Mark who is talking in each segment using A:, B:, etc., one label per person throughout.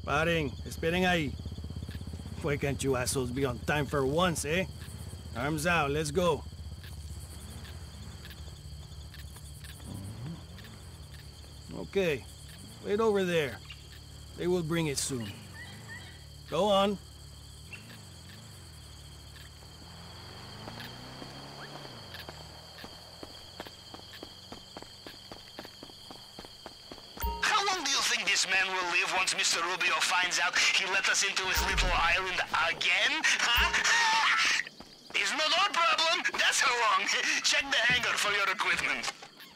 A: Paren, esperen ahí. Why can't you assholes be on time for once, eh? Arms out, let's go. Okay, wait over there. They will bring it soon. Go on.
B: How long do you think this man will live once Mr. Rubio finds out he let us into his little island again? Huh? It's not our problem. That's how long. Check the hangar for your equipment.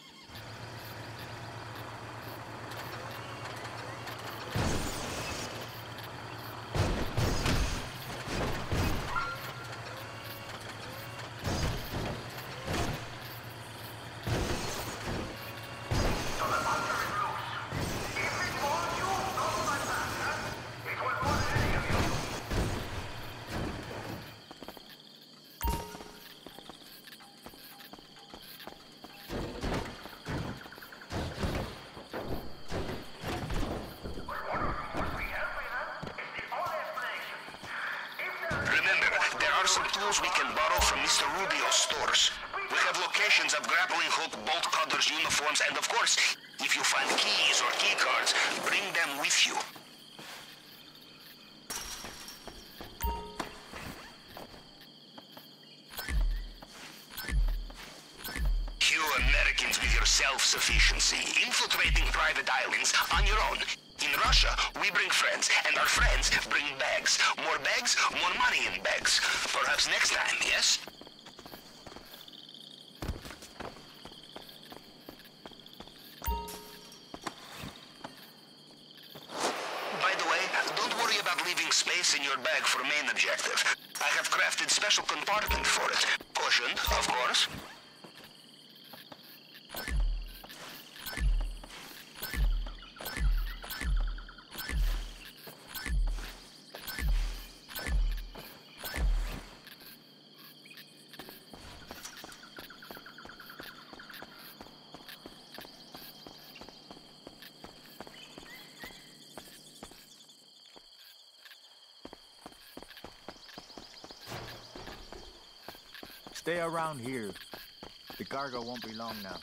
B: Some tools we can borrow from Mr. Rubio's stores. We have locations of grappling hook, bolt cutters, uniforms, and of course, if you find keys or key cards, bring them with you. You Americans with your self-sufficiency, infiltrating private islands on your own. In Russia, we bring friends, and our friends bring bags. More bags, more money in bags. Perhaps next time, yes? By the way, don't worry about leaving space in your bag for main objective. I have crafted special compartment for it. Cushioned, of course.
C: Stay around here. The cargo won't be long now.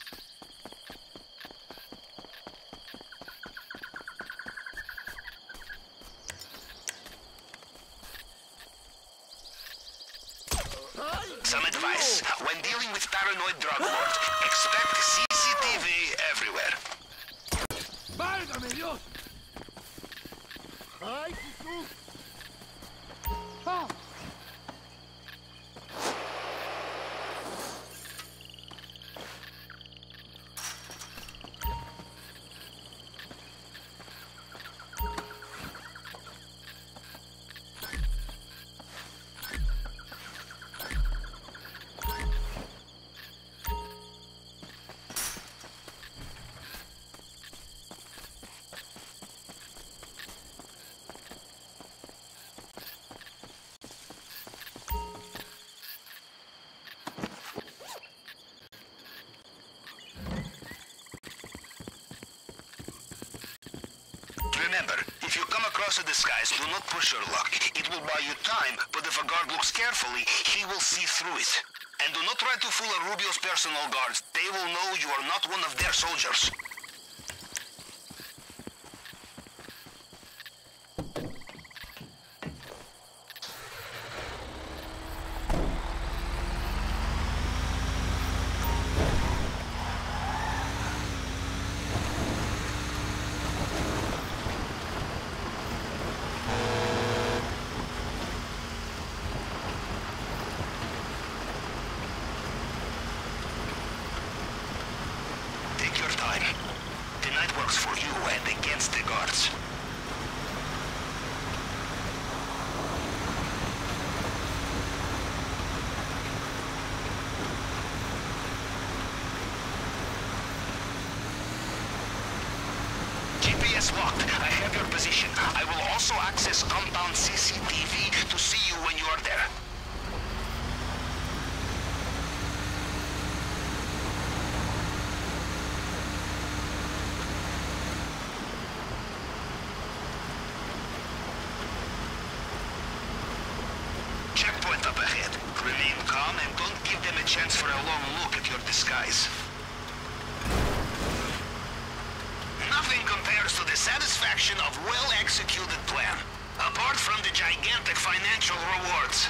B: Some advice. When dealing with paranoid drug lords, expect CCTV everywhere.
A: ¡Válgame Dios! ¡Ay, Jesús! ¡Ah!
B: Remember, if you come across a disguise, do not push your luck. It will buy you time, but if a guard looks carefully, he will see through it. And do not try to fool a Rubio's personal guards. They will know you are not one of their soldiers. Take your time. The night works for you and against the guards. GPS locked. I have your position. I will also access compound CCTV to see you when you are there. checkpoint up ahead. Remain calm and don't give them a chance for a long look at your disguise. Nothing compares to the satisfaction of well-executed plan, apart from the gigantic financial rewards.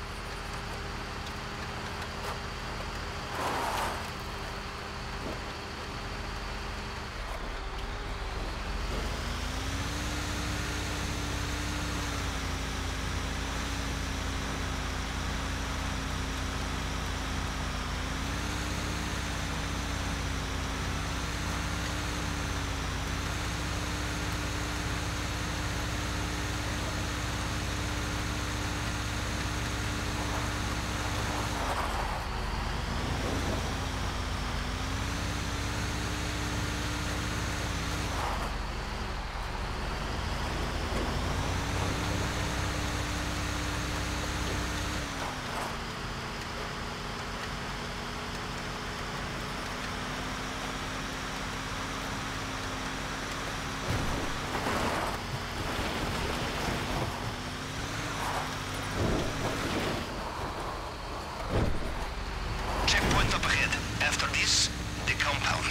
B: Checkpoint up ahead. After this, the compound.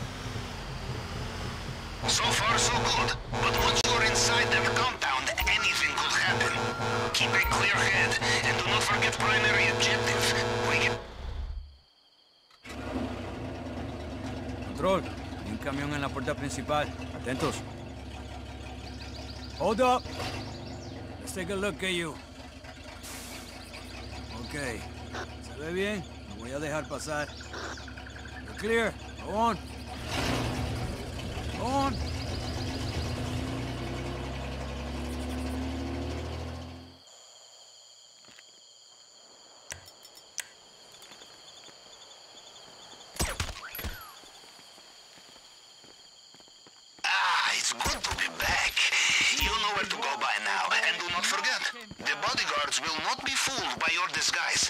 B: So far, so good. But once you're inside that compound, anything could happen. Keep a clear head, and do not forget primary objective. We can...
D: Control, hay un camión en la puerta principal. Atentos. Hold up. Let's take a look at you. Okay. ¿Se ve bien? Lo voy a dejar pasar. You're clear. Go on. Go on.
B: It's good to be back. You know where to go by now, and do not forget, the bodyguards will not be fooled by your disguise.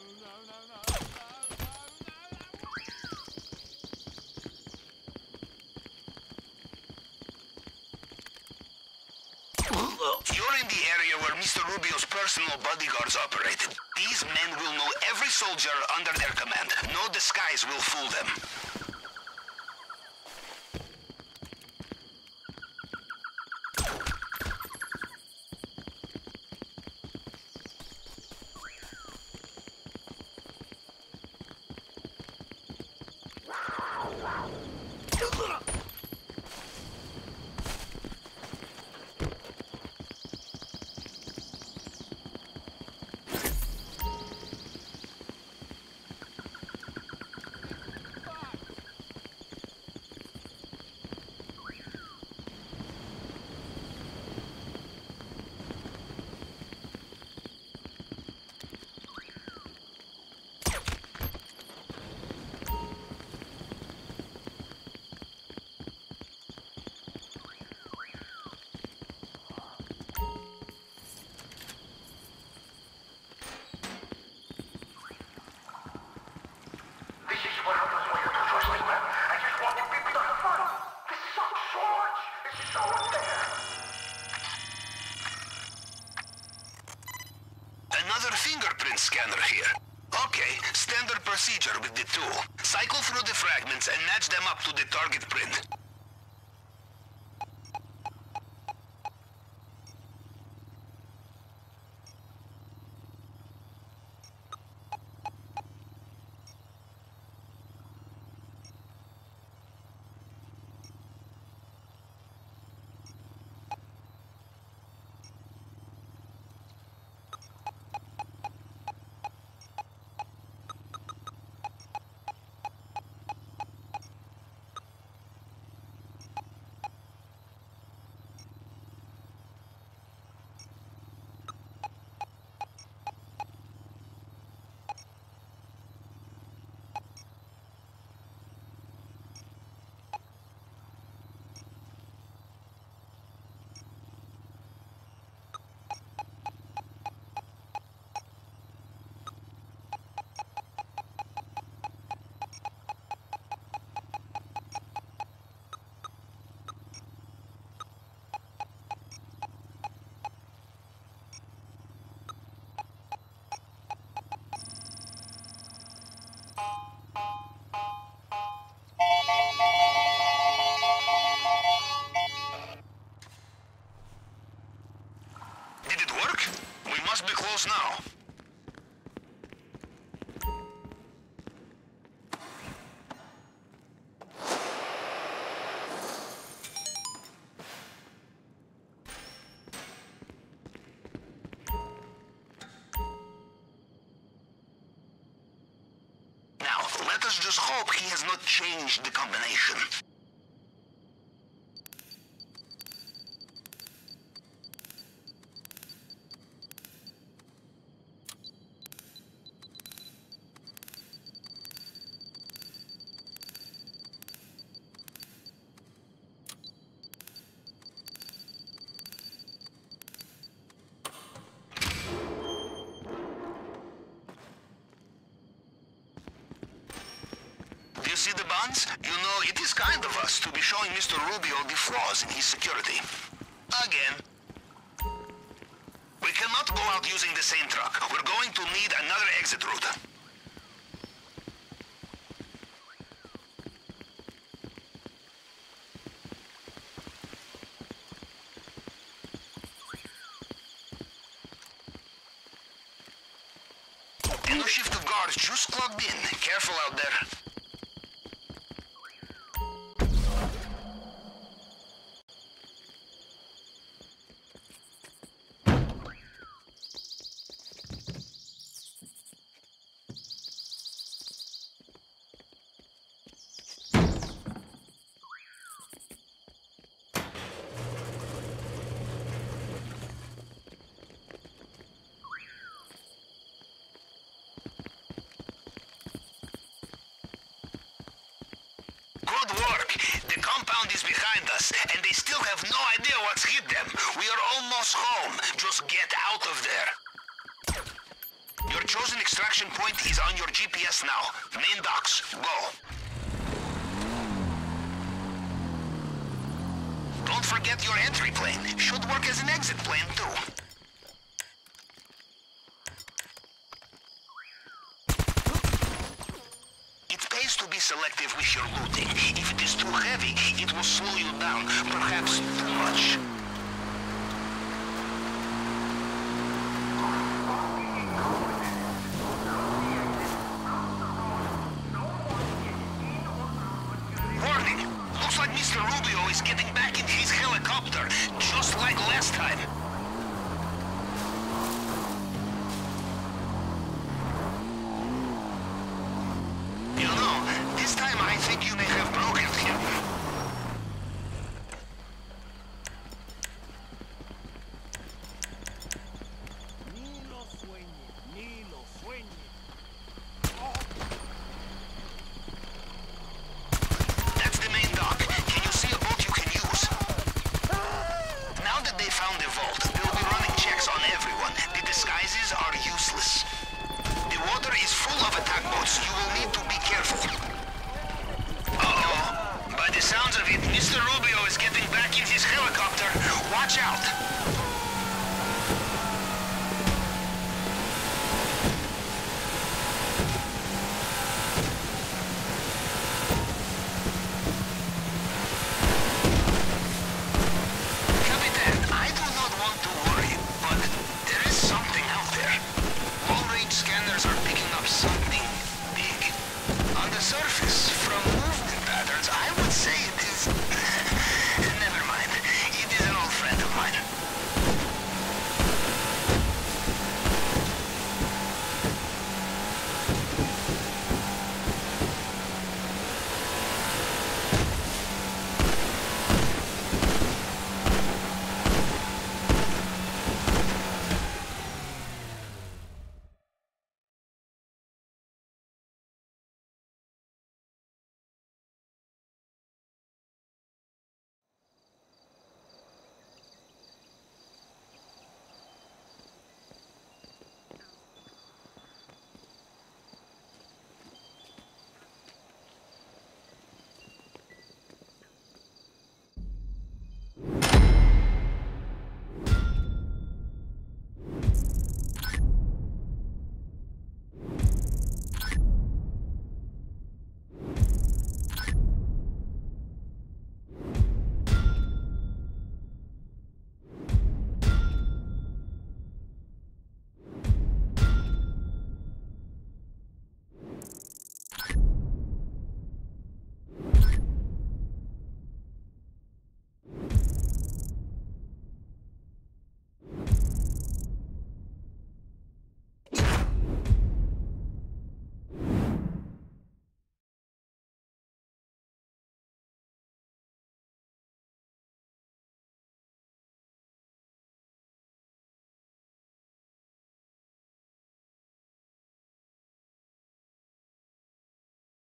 B: You're in the area where Mr. Rubio's personal bodyguards operated. These men will know every soldier under their command. No disguise will fool them. Another fingerprint scanner here. Okay, standard procedure with the tool. Cycle through the fragments and match them up to the target print. close now. Now, let us just hope he has not changed the combination. You see the bonds? You know, it is kind of us to be showing Mr. Rubio the flaws in his security. Again. We cannot go out using the same truck. We're going to need another exit route. And a shift of guards just clocked in. Careful out there. Good work. The compound is behind us, and they still have no idea what's hit them. We are almost home. Just get out of there. Your chosen extraction point is on your GPS now. Main docks. Go. Don't forget your entry plane. Should work as an exit plane, too. To be selective with your looting. If it is too heavy, it will slow you down, perhaps too much. Warning! Looks like Mr. Rubio is getting back in his helicopter, just like last time. This time I think you